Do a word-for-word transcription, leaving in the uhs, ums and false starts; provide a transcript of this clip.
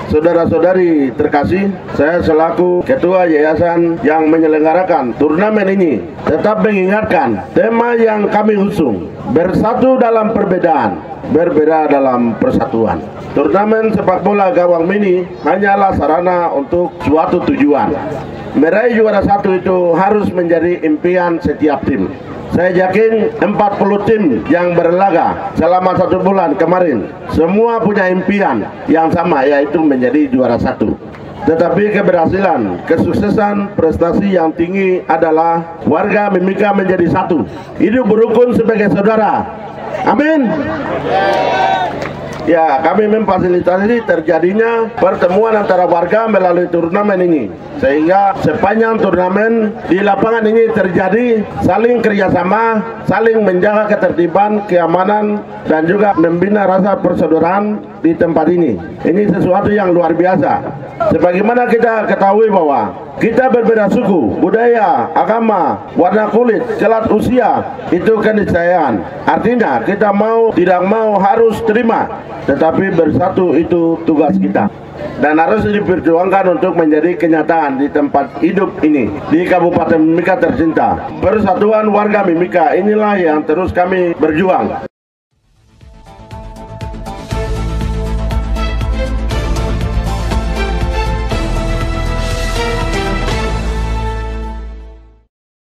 Saudara-saudari terkasih, saya selaku Ketua Yayasan yang menyelenggarakan turnamen ini tetap mengingatkan tema yang kami usung, bersatu dalam perbedaan, berbeda dalam persatuan. Turnamen sepak bola gawang mini hanyalah sarana untuk suatu tujuan. Meraih juara satu itu harus menjadi impian setiap tim. Saya yakin empat puluh tim yang berlaga selama satu bulan kemarin semua punya impian yang sama, yaitu menjadi juara satu. Tetapi keberhasilan, kesuksesan, prestasi yang tinggi adalah warga Mimika menjadi satu, hidup berukun sebagai saudara. Amin. Ya, kami memfasilitasi terjadinya pertemuan antara warga melalui turnamen ini, sehingga sepanjang turnamen di lapangan ini terjadi saling kerjasama, saling menjaga ketertiban, keamanan, dan juga membina rasa persaudaraan di tempat ini. Ini sesuatu yang luar biasa. Sebagaimana kita ketahui bahwa kita berbeda suku, budaya, agama, warna kulit, kelas usia, itu keniscayaan. Artinya kita mau tidak mau harus terima, tetapi bersatu itu tugas kita. Dan harus diperjuangkan untuk menjadi kenyataan di tempat hidup ini, di Kabupaten Mimika tercinta. Persatuan warga Mimika inilah yang terus kami berjuang.